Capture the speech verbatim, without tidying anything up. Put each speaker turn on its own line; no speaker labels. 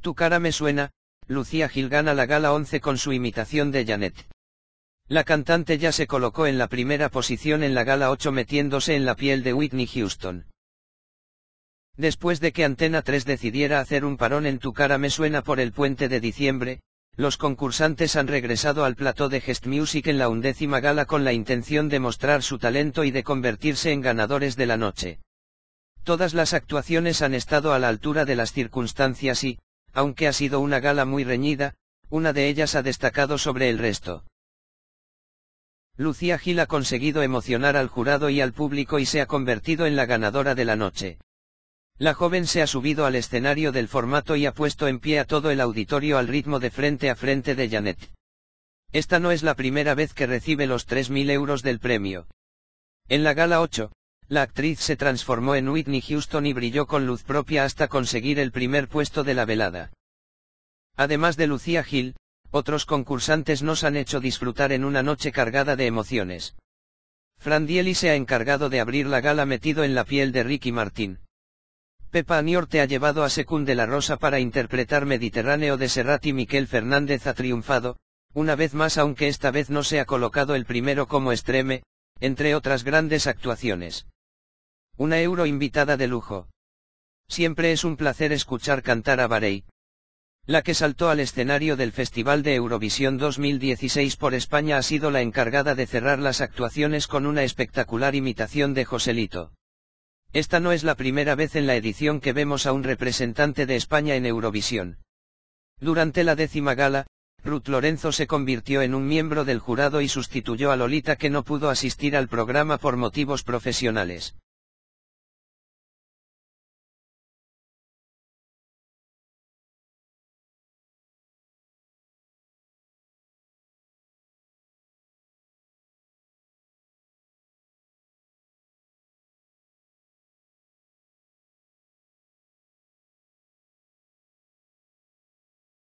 Tu cara me suena. Lucía Gil gana la gala once con su imitación de Janet. La cantante ya se colocó en la primera posición en la gala ocho metiéndose en la piel de Whitney Houston. Después de que Antena tres decidiera hacer un parón en Tu cara me suena por el puente de diciembre, los concursantes han regresado al plató de Gest Music en la undécima gala con la intención de mostrar su talento y de convertirse en ganadores de la noche. Todas las actuaciones han estado a la altura de las circunstancias y, aunque ha sido una gala muy reñida, una de ellas ha destacado sobre el resto. Lucía Gil ha conseguido emocionar al jurado y al público y se ha convertido en la ganadora de la noche. La joven se ha subido al escenario del formato y ha puesto en pie a todo el auditorio al ritmo de Frente a Frente de Janet. Esta no es la primera vez que recibe los tres mil euros del premio. En la gala ocho, la actriz se transformó en Whitney Houston y brilló con luz propia hasta conseguir el primer puesto de la velada. Además de Lucía Gil, otros concursantes nos han hecho disfrutar en una noche cargada de emociones. Fran Dieli se ha encargado de abrir la gala metido en la piel de Ricky Martin. Pepa Aniorte ha llevado a Secund de la Rosa para interpretar Mediterráneo de Serrat y Miquel Fernández ha triunfado, una vez más aunque esta vez no se ha colocado el primero como Extreme, entre otras grandes actuaciones. Una euro invitada de lujo. Siempre es un placer escuchar cantar a Barei. La que saltó al escenario del Festival de Eurovisión dos mil dieciséis por España ha sido la encargada de cerrar las actuaciones con una espectacular imitación de Joselito. Esta no es la primera vez en la edición que vemos a un representante de España en Eurovisión. Durante la décima gala, Ruth Lorenzo se convirtió en un miembro del jurado y sustituyó a Lolita que no pudo asistir al programa por motivos profesionales.